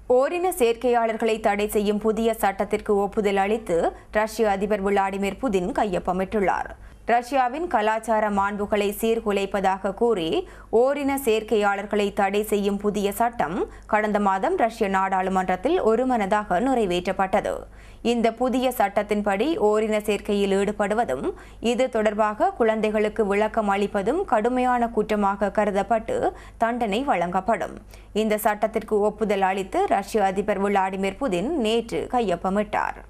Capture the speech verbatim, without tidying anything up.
ஓரின சேர்க்கையாளர்களை தடை செய்யும் புதிய சட்டத்திற்கு ஒப்புதல் அளித்து ரஷ்ய அதிபர் விளாடிமிர் புதின் கையொப்பமிட்டுள்ளார். ரஷ்யாவின் கலாச்சார மாண்புகளை சீர்குலைப்பதாக கூறி ஓரின சேர்க்கையாளர்களை தடை செய்யும் புதிய சட்டம் கடந்த மாதம் ரஷ்ய நாடாளுமன்றத்தில் ஒருமனதாக நிறைவேற்றப்பட்டது. இந்த புதிய சட்டத்தின்படி ஓரின சேர்க்கையில் ஈடுபடுவதும் இது தொடர்பாக குழந்தைகளுக்கு விளக்கம் அளிப்பதும் கடுமையான குற்றமாக கருதப்பட்டு தண்டனை வழங்கப்படும். இந்த சட்டத்திற்கு ஒப்புதல் அளித்து ரஷ்ய அதிபர் விளாடிமிர் புதின் நேற்று கையொப்பமிட்டார்.